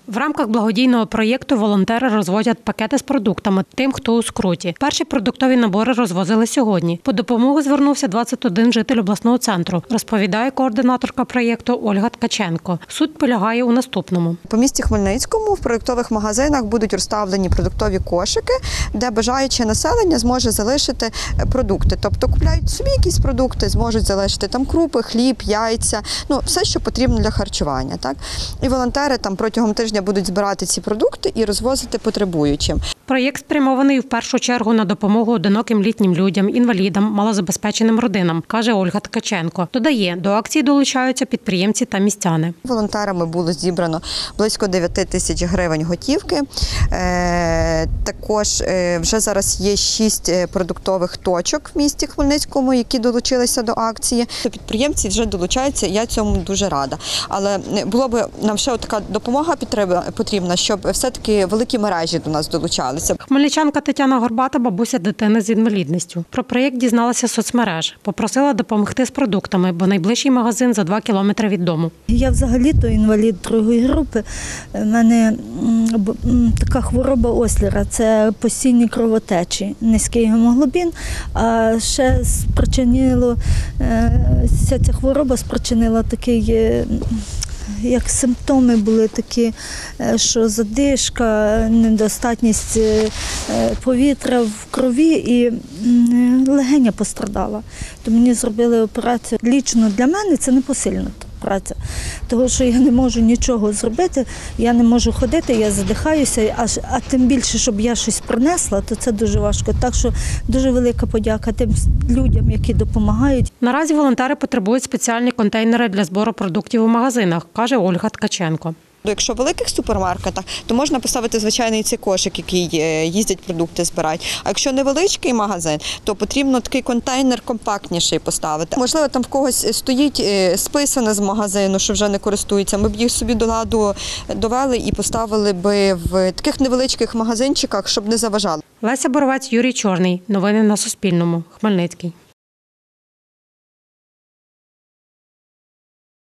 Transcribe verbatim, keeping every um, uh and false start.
В рамках благодійного проєкту волонтери розвозять пакети з продуктами тим, хто у скруті. Перші продуктові набори розвозили сьогодні. По допомогу звернувся двадцять один житель обласного центру, розповідає координаторка проєкту Ольга Ткаченко. Суть полягає у наступному. По місті Хмельницькому в продуктових магазинах будуть розставлені продуктові кошики, де бажаюче населення зможе залишити продукти. Тобто купляють собі якісь продукти, зможуть залишити там крупи, хліб, яйця, ну все, що потрібно для харчування. Так? І волонтери там протягом тижня будуть збирати ці продукти і розвозити потребуючим. Проєкт спрямований в першу чергу на допомогу одиноким літнім людям, інвалідам, малозабезпеченим родинам, каже Ольга Ткаченко. Додає, до акції долучаються підприємці та містяни. Волонтерами було зібрано близько дев'ять тисяч гривень готівки. Також вже зараз є шість продуктових точок в місті Хмельницькому, які долучилися до акції. Підприємці вже долучаються, і я цьому дуже рада. Але було б нам ще така допомога потрібна, щоб все-таки великі мережі до нас долучалися. Хмельничанка Тетяна Горбата – бабуся дитини з інвалідністю. Про проєкт дізналася з соцмереж. Попросила допомогти з продуктами, бо найближчий магазин за два кілометри від дому. Я взагалі-то інвалід другої групи. У мене така хвороба Ослера – це постійні кровотечі, низький гемоглобін. А ще спричинило, вся ця хвороба спричинила такий, як симптоми були такі, що задишка, недостатність повітря в крові і легеня пострадала. То мені зробили операцію. Лічно для мене це непосильна праця, тому що я не можу нічого зробити, я не можу ходити, я задихаюся, а, а тим більше, щоб я щось принесла, то це дуже важко. Так що дуже велика подяка тим людям, які допомагають. Наразі волонтери потребують спеціальні контейнери для збору продуктів у магазинах, каже Ольга Ткаченко. Якщо в великих супермаркетах, то можна поставити звичайний цей кошик, який їздять продукти збирають. А якщо невеличкий магазин, то потрібно такий контейнер компактніший поставити. Можливо, там в когось стоїть списане з магазину, що вже не користується. Ми б їх собі до ладу довели і поставили б в таких невеличких магазинчиках, щоб не заважали. Леся Боровець, Юрій Чорний. Новини на Суспільному. Хмельницький.